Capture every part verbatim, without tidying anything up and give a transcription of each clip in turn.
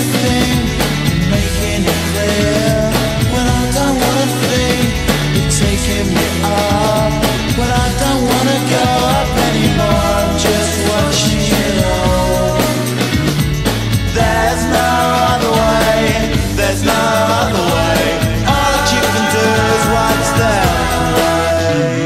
anything, you're making it clear. When I don't wanna think, you're taking me up. When I don't wanna go up anymore, I'm just watching it all. There's no other way, there's no other way. All that you can do is watch them play.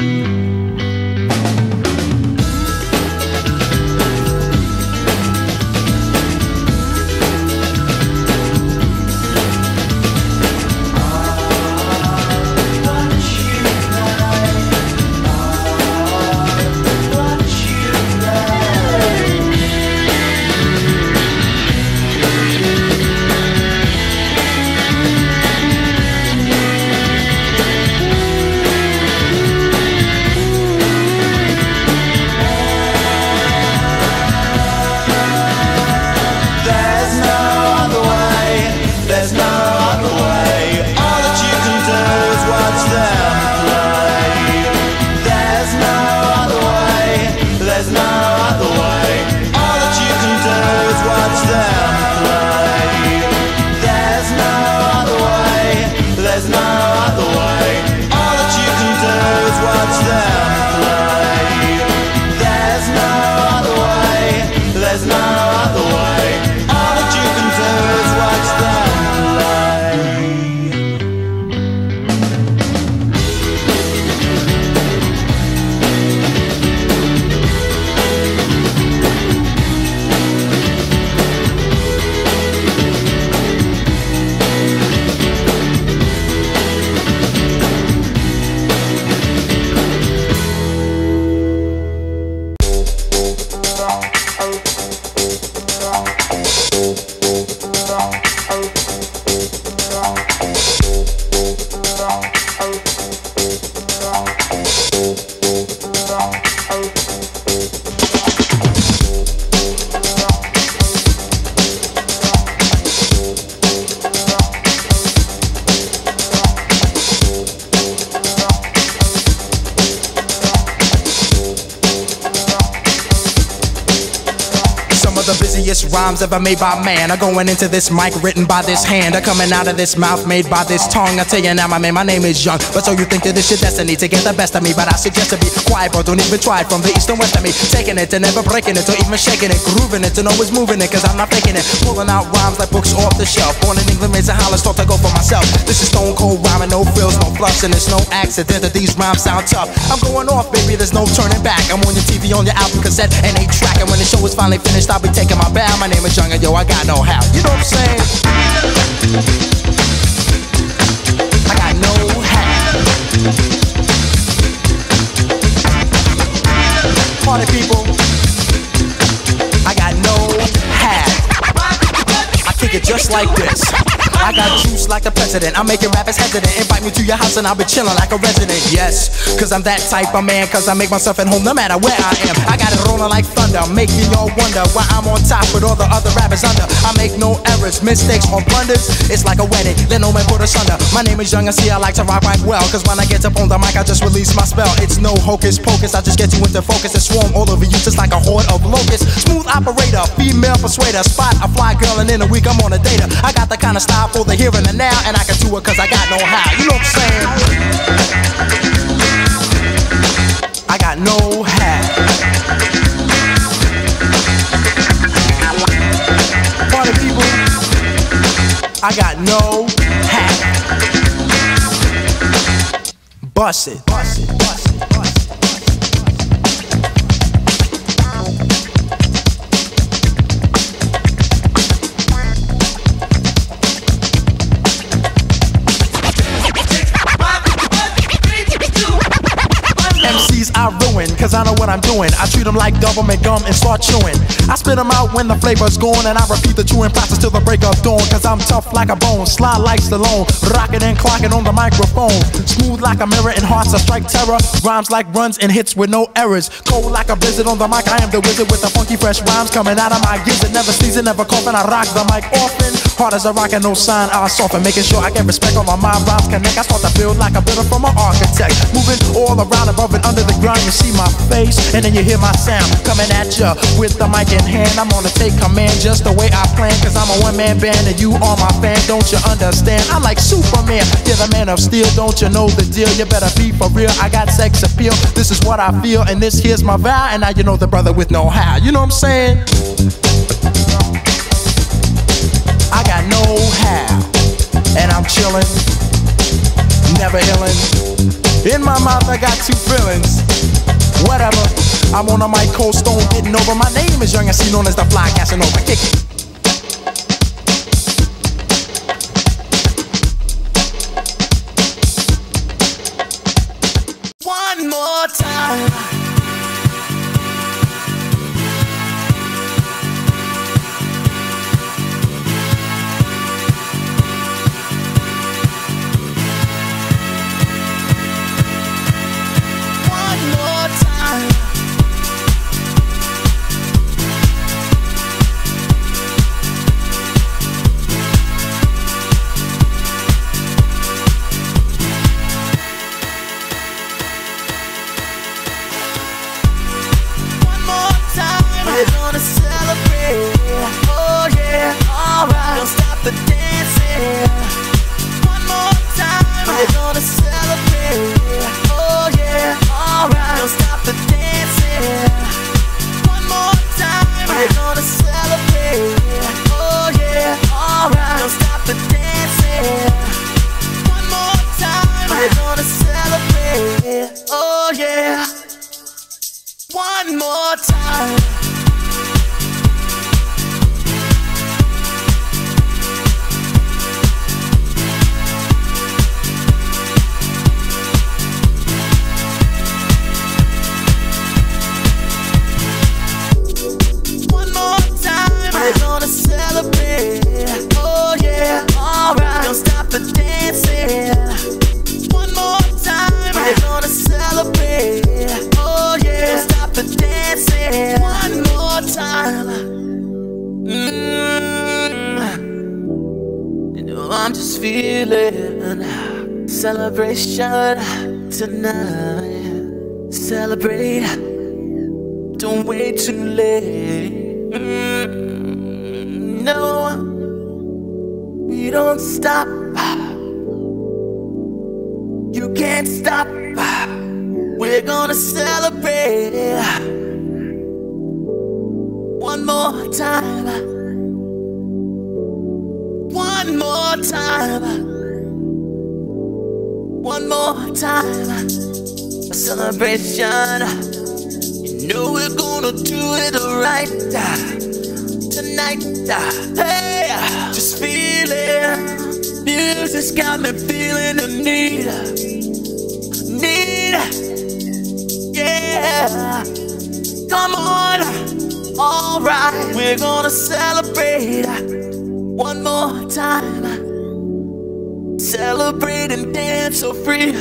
Rhymes ever made by man are going into this mic written by this hand, are coming out of this mouth made by this tongue. I tell you now, my man, my name is Young. But so you think that this your destiny to get the best of me? But I suggest to be quiet, bro. Don't even try it. From the east and west of me, taking it and never breaking it, or even shaking it, grooving it and always moving it, cause I'm not faking it. Pulling out rhymes like books off the shelf. Born in England, raised in Hollis, taught to go for myself. This is stone cold rhyming, no frills, no fluffs, and it's no accident that these rhymes sound tough. I'm going off, baby. There's no turning back. I'm on your T V, on your album cassette, and eight track. And when the show is finally finished, I'll be taking my bow. My name is Young, and yo, I got no how. You know what I'm saying? I got no how. Party people, I got no how. I kick it just like this. I got juice like the president. I'm making rappers hesitant. Invite me to your house and I'll be chilling like a resident. Yes, cause I'm that type of man. Cause I make myself at home no matter where I am. I got it rolling like thunder, making y'all wonder why I'm on top with all the other rappers under. I make no errors, mistakes or blunders. It's like a wedding, let no man put us under. My name is Young, I see I like to rock right well. Cause when I get up on the mic I just release my spell. It's no hocus pocus, I just get you into focus and swarm all over you just like a horde of locusts. Smooth operator, female persuader. Spot a fly girl and in a week I'm on a data. I got the kind of style for the here and the now, and I can do it cause I got no how. You know what I'm saying? I got no how. Party people, I got no how. Bust it, bust it, bust it, bust it. M Cs I ruin, cause I know what I'm doing. I treat them like government gum and start chewing. I spit them out when the flavor's gone, and I repeat the chewing process till the break of dawn. Cause I'm tough like a bone, sly like Stallone, rocking and clocking on the microphone. Smooth like a mirror and hearts that strike terror. Rhymes like runs and hits with no errors. Cold like a blizzard on the mic, I am the wizard with the funky fresh rhymes coming out of my gizzard. Never sneezing, never coughing, I rock the mic often. Hard as a rock and no sign, I soften. Making sure I get respect on my mind, rhymes connect. I start to build like a builder from an architect. Moving all around above and under the ground, you see my face. And and then you hear my sound coming at ya with the mic in hand. I'm gonna take command just the way I plan, cause I'm a one-man band and you are my fan. Don't you understand? I'm like Superman, you're the man of steel. Don't you know the deal? You better be for real. I got sex appeal, this is what I feel, and this here's my vow. And now you know the brother with no how. You know what I'm saying? I got no how, and I'm chillin', never illin'. In my mouth I got two feelings. Whatever, I'm on a mic, Cold Stone getting over. My name is Young and C, known as the Fly Casanova. Kick it. One more time. We're gonna celebrate, oh yeah, alright. Don't stop the dancing. One more time. We're gonna celebrate, oh yeah, alright. Don't stop the dancing. One more time. We're gonna celebrate, oh yeah, alright. Don't stop the dancing. One more time. We're gonna celebrate, oh yeah. One more time. We're gonna celebrate, oh yeah, alright. Don't stop the dancing. One more time. We're gonna celebrate, oh yeah. Don't stop the dancing. One more time. Mm-hmm. You know I'm just feeling celebration tonight. Celebrate, don't wait too late. Mm, no, we don't stop. You can't stop. We're gonna celebrate one more time. One more time. One more time. A celebration. You know we're gonna do it right tonight. Hey, just feel it. Music's got me feeling the need. Need. Yeah. Come on. Alright. We're gonna celebrate one more time. Celebrate and dance so free.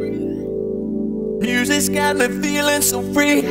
Music's got me feeling so free.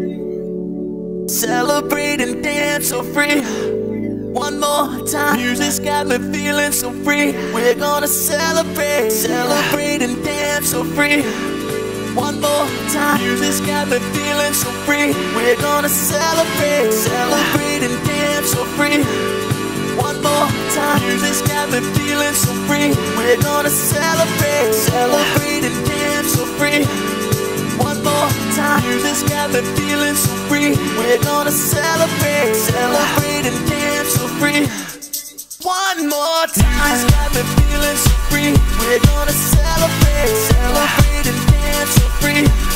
Celebrate and dance so free. One more time. Music's got me feeling so free. We're gonna celebrate. Celebrate and dance so free. One more time. Music's got me feeling so free. We're gonna celebrate. Celebrate and dance so free. One more time. Music's got me feeling so free. We're gonna celebrate. Celebrate and dance so free. One more time. Music's got me feeling so free. We're gonna celebrate. Celebrate and dance so free. One more time. Music's got me feeling so free. We're gonna celebrate. Celebrate and dance so free.